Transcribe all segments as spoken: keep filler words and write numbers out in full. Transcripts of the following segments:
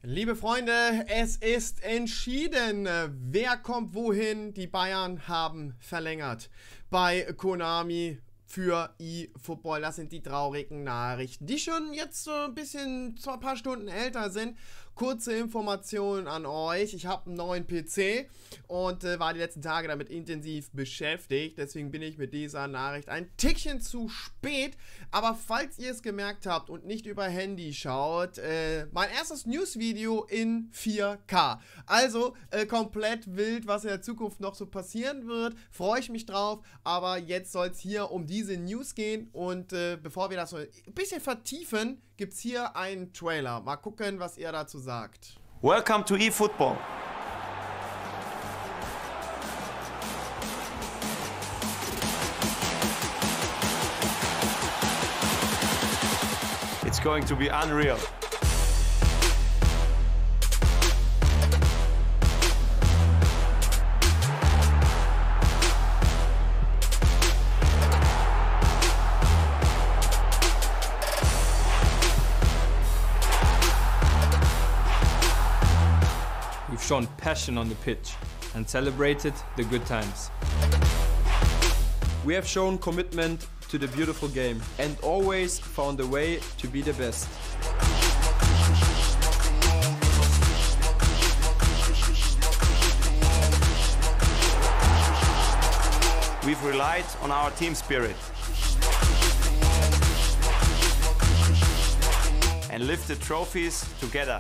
Liebe Freunde, es ist entschieden. Wer kommt wohin? Die Bayern haben verlängert bei Konami für eFootball. Das sind die traurigen Nachrichten, die schon jetzt so ein bisschen, zwar ein paar Stunden älter sind. Kurze Informationen an euch. Ich habe einen neuen P C und äh, war die letzten Tage damit intensiv beschäftigt. Deswegen bin ich mit dieser Nachricht ein Tickchen zu spät. Aber falls ihr es gemerkt habt und nicht über Handy schaut, äh, mein erstes News-Video in vier K. Also äh, komplett wild, was in der Zukunft noch so passieren wird. Freue ich mich drauf. Aber jetzt soll es hier um diese News gehen. Und äh, bevor wir das so ein bisschen vertiefen, gibt es hier einen Trailer. Mal gucken, was ihr dazu sagt. Welcome to eFootball. It's going to be unreal. We've shown passion on the pitch and celebrated the good times. We have shown commitment to the beautiful game and always found a way to be the best. We've relied on our team spirit and lifted trophies together.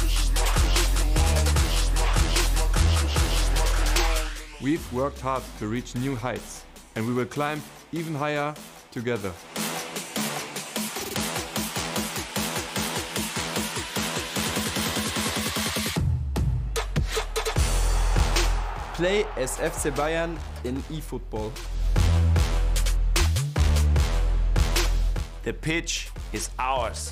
We've worked hard to reach new heights, and we will climb even higher together. Play as F C Bayern in eFootball. The pitch is ours.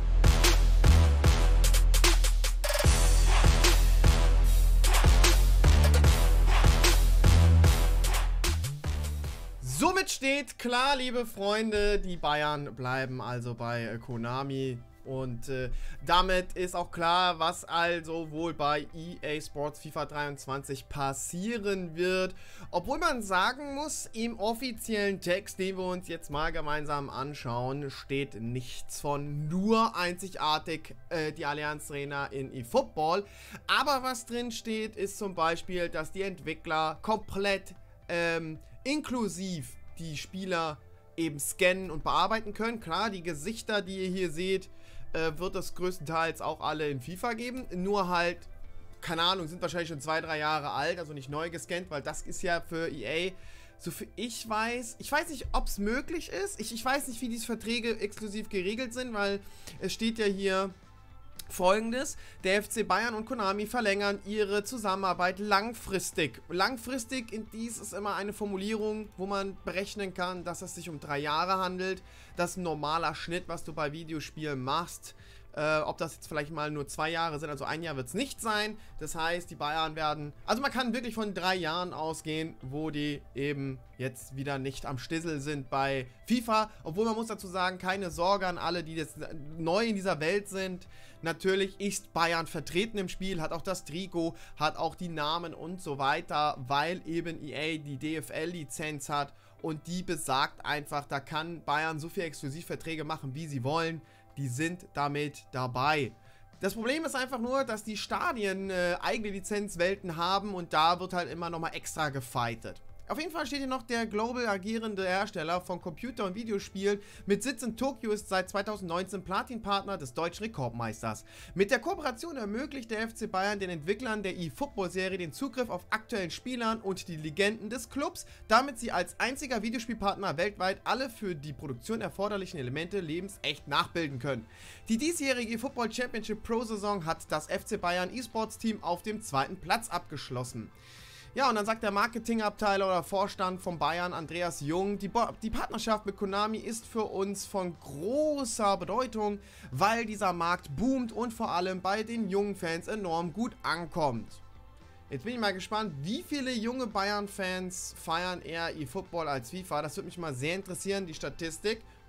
Somit steht klar, liebe Freunde, die Bayern bleiben also bei äh, Konami. Und äh, damit ist auch klar, was also wohl bei E A Sports FIFA dreiundzwanzig passieren wird. Obwohl man sagen muss, im offiziellen Text, den wir uns jetzt mal gemeinsam anschauen, steht nichts von nur einzigartig äh, die Allianz Arena in eFootball. Aber was drin steht, ist zum Beispiel, dass die Entwickler komplett ähm, inklusiv die Spieler eben scannen und bearbeiten können. Klar, die Gesichter, die ihr hier seht, äh, wird es größtenteils auch alle in FIFA geben. Nur halt, keine Ahnung, sind wahrscheinlich schon zwei, drei Jahre alt, also nicht neu gescannt, weil das ist ja für E A, so viel ich weiß, ich weiß nicht, ob es möglich ist. Ich, ich weiß nicht, wie diese Verträge exklusiv geregelt sind, weil es steht ja hier Folgendes: Der F C Bayern und Konami verlängern ihre Zusammenarbeit langfristig. Langfristig, in dies ist immer eine Formulierung, wo man berechnen kann, dass es sich um drei Jahre handelt. Das ist ein normaler Schnitt, was du bei Videospielen machst. Äh, ob das jetzt vielleicht mal nur zwei Jahre sind, also ein Jahr wird es nicht sein. Das heißt, die Bayern werden, also man kann wirklich von drei Jahren ausgehen, wo die eben jetzt wieder nicht am Stissel sind bei FIFA. Obwohl man muss dazu sagen, keine Sorge an alle, die jetzt neu in dieser Welt sind. Natürlich ist Bayern vertreten im Spiel, hat auch das Trikot, hat auch die Namen und so weiter, weil eben E A die D F L-Lizenz hat und die besagt einfach, da kann Bayern so viele Exklusivverträge machen, wie sie wollen. Die sind damit dabei. Das Problem ist einfach nur, dass die Stadien äh, eigene Lizenzwelten haben und da wird halt immer nochmal extra gefightet. Auf jeden Fall steht hier noch, der global agierende Hersteller von Computer- und Videospielen mit Sitz in Tokio ist seit zweitausendneunzehn Platin-Partner des deutschen Rekordmeisters. Mit der Kooperation ermöglicht der F C Bayern den Entwicklern der eFootball-Serie den Zugriff auf aktuellen Spielern und die Legenden des Clubs, damit sie als einziger Videospielpartner weltweit alle für die Produktion erforderlichen Elemente lebensecht nachbilden können. Die diesjährige eFootball Championship Pro-Saison hat das F C Bayern E-Sports-Team auf dem zweiten Platz abgeschlossen. Ja, und dann sagt der Marketingabteilung oder Vorstand von Bayern, Andreas Jung, die, die Partnerschaft mit Konami ist für uns von großer Bedeutung, weil dieser Markt boomt und vor allem bei den jungen Fans enorm gut ankommt. Jetzt bin ich mal gespannt, wie viele junge Bayern-Fans feiern eher eFootball als FIFA. Das würde mich mal sehr interessieren, die Statistik.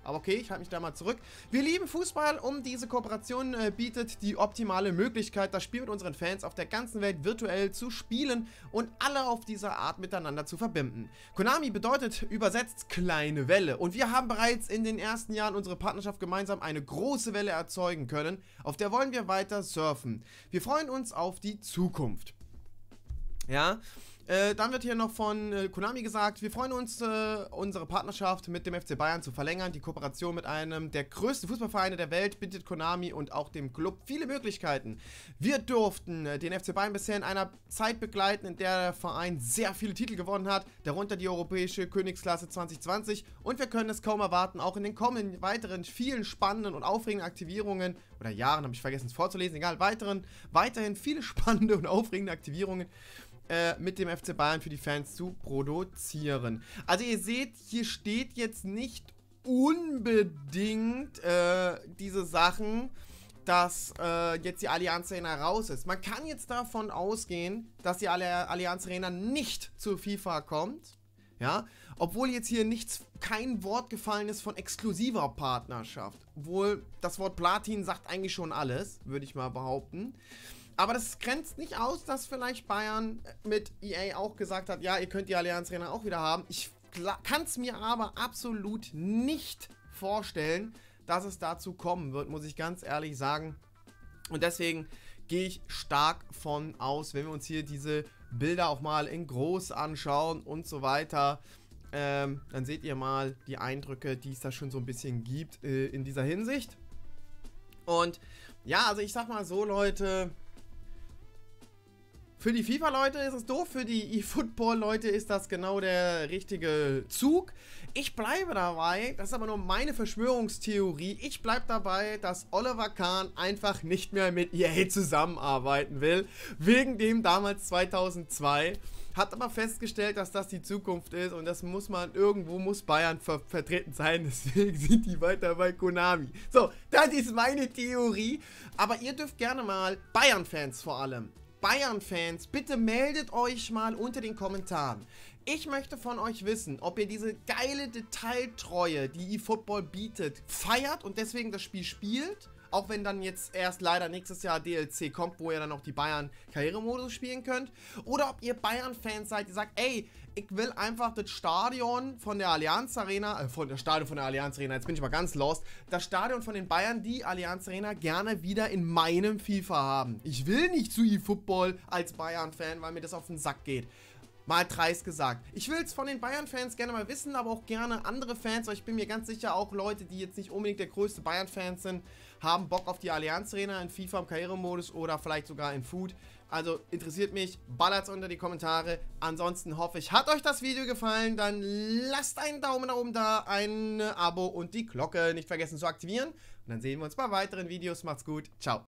Aber okay, ich halte mich da mal zurück. Wir lieben Fußball und diese Kooperation äh, bietet die optimale Möglichkeit, das Spiel mit unseren Fans auf der ganzen Welt virtuell zu spielen und alle auf diese Art miteinander zu verbinden. Konami bedeutet übersetzt kleine Welle und wir haben bereits in den ersten Jahren unsere Partnerschaft gemeinsam eine große Welle erzeugen können, auf der wollen wir weiter surfen. Wir freuen uns auf die Zukunft. Ja, äh, dann wird hier noch von äh, Konami gesagt, wir freuen uns, äh, unsere Partnerschaft mit dem F C Bayern zu verlängern. Die Kooperation mit einem der größten Fußballvereine der Welt bietet Konami und auch dem Club viele Möglichkeiten. Wir durften äh, den F C Bayern bisher in einer Zeit begleiten, in der der Verein sehr viele Titel gewonnen hat, darunter die europäische Königsklasse zwanzig zwanzig, und wir können es kaum erwarten, auch in den kommenden weiteren vielen spannenden und aufregenden Aktivierungen, oder Jahren, habe ich vergessen es vorzulesen, egal, weiteren, weiterhin viele spannende und aufregende Aktivierungen mit dem F C Bayern für die Fans zu produzieren. Also ihr seht, hier steht jetzt nicht unbedingt äh, diese Sachen, dass äh, jetzt die Allianz Arena raus ist. Man kann jetzt davon ausgehen, dass die Allianz Arena nicht zur FIFA kommt, ja, obwohl jetzt hier nichts, kein Wort gefallen ist von exklusiver Partnerschaft. Obwohl das Wort Platin sagt eigentlich schon alles, würde ich mal behaupten. Aber das grenzt nicht aus, dass vielleicht Bayern mit E A auch gesagt hat, ja, ihr könnt die Allianz Arena auch wieder haben. Ich kann es mir aber absolut nicht vorstellen, dass es dazu kommen wird, muss ich ganz ehrlich sagen. Und deswegen gehe ich stark von aus, wenn wir uns hier diese Bilder auch mal in groß anschauen und so weiter, ähm, dann seht ihr mal die Eindrücke, die es da schon so ein bisschen gibt äh, in dieser Hinsicht. Und ja, also ich sag mal so, Leute, für die FIFA-Leute ist es doof, für die eFootball-Leute ist das genau der richtige Zug. Ich bleibe dabei, das ist aber nur meine Verschwörungstheorie, ich bleibe dabei, dass Oliver Kahn einfach nicht mehr mit E A zusammenarbeiten will, wegen dem damals zweitausendzwei. Hat aber festgestellt, dass das die Zukunft ist und das muss man, irgendwo muss Bayern ver vertreten sein, deswegen sind die weiter bei Konami. So, das ist meine Theorie, aber ihr dürft gerne mal, Bayern-Fans vor allem, Bayern-Fans, bitte meldet euch mal unter den Kommentaren. Ich möchte von euch wissen, ob ihr diese geile Detailtreue, die eFootball bietet, feiert und deswegen das Spiel spielt. Auch wenn dann jetzt erst leider nächstes Jahr D L C kommt, wo ihr dann auch die Bayern-Karrieremodus spielen könnt. Oder ob ihr Bayern-Fans seid, die sagt, ey, ich will einfach das Stadion von der Allianz Arena, äh, von der Stadion von der Allianz Arena, jetzt bin ich mal ganz lost, das Stadion von den Bayern, die Allianz Arena, gerne wieder in meinem FIFA haben. Ich will nicht zu eFootball als Bayern-Fan, weil mir das auf den Sack geht. Mal dreist gesagt. Ich will es von den Bayern-Fans gerne mal wissen, aber auch gerne andere Fans, weil ich bin mir ganz sicher, auch Leute, die jetzt nicht unbedingt der größte Bayern-Fans sind, haben Bock auf die Allianz Arena in FIFA im Karrieremodus oder vielleicht sogar in Food. Also interessiert mich, ballert's unter die Kommentare. Ansonsten hoffe ich, hat euch das Video gefallen, dann lasst einen Daumen nach oben da, ein Abo und die Glocke nicht vergessen zu aktivieren. Und dann sehen wir uns bei weiteren Videos. Macht's gut, ciao.